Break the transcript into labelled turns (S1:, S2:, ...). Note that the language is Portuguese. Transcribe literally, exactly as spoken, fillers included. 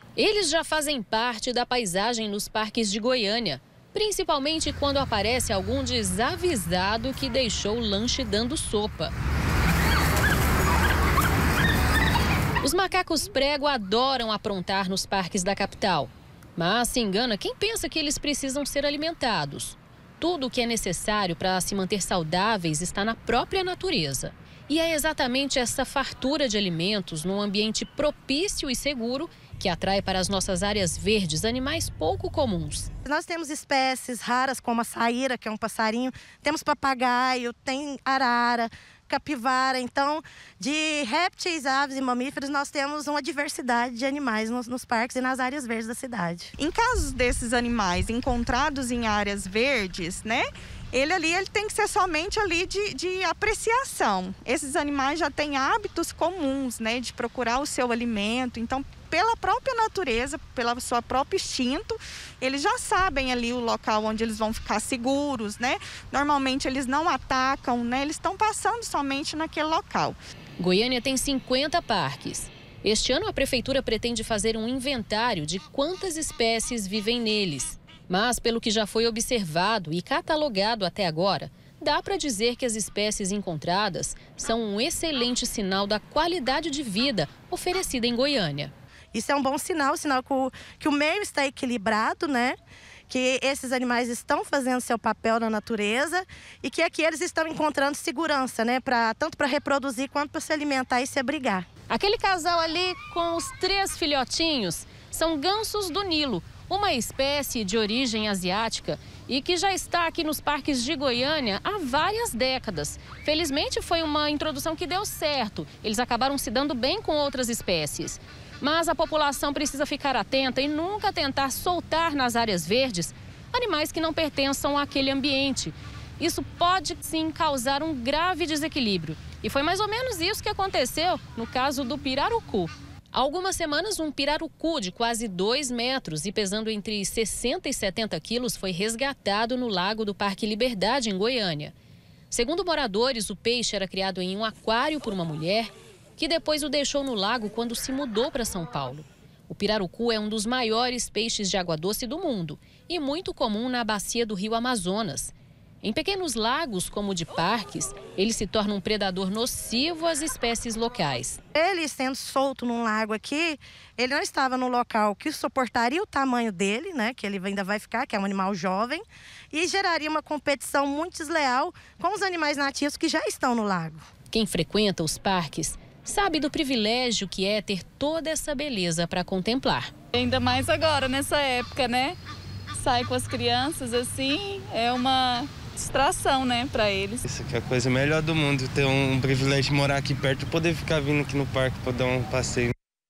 S1: Eles já fazem parte da paisagem nos parques de Goiânia, principalmente quando aparece algum desavisado que deixou o lanche dando sopa. Os macacos prego adoram aprontar nos parques da capital, mas se engana quem pensa que eles precisam ser alimentados. Tudo o que é necessário para se manter saudáveis está na própria natureza. E é exatamente essa fartura de alimentos num ambiente propício e seguro que atrai para as nossas áreas verdes animais pouco comuns.
S2: Nós temos espécies raras como a saíra, que é um passarinho, temos papagaio, tem arara, capivara. Então, de répteis, aves e mamíferos, nós temos uma diversidade de animais nos, nos parques e nas áreas verdes da cidade.
S3: Em casos desses animais encontrados em áreas verdes, né? Ele ali ele tem que ser somente ali de, de apreciação. Esses animais já têm hábitos comuns, né, de procurar o seu alimento. Então, pela própria natureza, pela sua próprio instinto, eles já sabem ali o local onde eles vão ficar seguros, né? Normalmente eles não atacam, né? Eles estão passando somente naquele local.
S1: Goiânia tem cinquenta parques. Este ano a prefeitura pretende fazer um inventário de quantas espécies vivem neles. Mas, pelo que já foi observado e catalogado até agora, dá para dizer que as espécies encontradas são um excelente sinal da qualidade de vida oferecida em Goiânia.
S2: Isso é um bom sinal, sinal que o, que o meio está equilibrado, né? Que esses animais estão fazendo seu papel na natureza e que aqui eles estão encontrando segurança, né? Pra, tanto para reproduzir quanto para se alimentar e se abrigar.
S1: Aquele casal ali com os três filhotinhos são gansos do Nilo, uma espécie de origem asiática e que já está aqui nos parques de Goiânia há várias décadas. Felizmente foi uma introdução que deu certo, eles acabaram se dando bem com outras espécies. Mas a população precisa ficar atenta e nunca tentar soltar nas áreas verdes animais que não pertençam àquele ambiente. Isso pode sim causar um grave desequilíbrio. E foi mais ou menos isso que aconteceu no caso do pirarucu. Há algumas semanas, um pirarucu de quase dois metros e pesando entre sessenta e setenta quilos foi resgatado no lago do Parque Liberdade, em Goiânia. Segundo moradores, o peixe era criado em um aquário por uma mulher que depois o deixou no lago quando se mudou para São Paulo. O pirarucu é um dos maiores peixes de água doce do mundo e muito comum na bacia do rio Amazonas. Em pequenos lagos, como o de parques, ele se torna um predador nocivo às espécies locais.
S2: Ele sendo solto num lago aqui, ele não estava no local que suportaria o tamanho dele, né, que ele ainda vai ficar, que é um animal jovem, e geraria uma competição muito desleal com os animais nativos que já estão no lago.
S1: Quem frequenta os parques sabe do privilégio que é ter toda essa beleza para contemplar.
S4: Ainda mais agora, nessa época, né? Sai com as crianças assim, é uma distração, né, para eles.
S5: Isso aqui é a coisa melhor do mundo, ter um privilégio de morar aqui perto e poder ficar vindo aqui no parque para dar um passeio.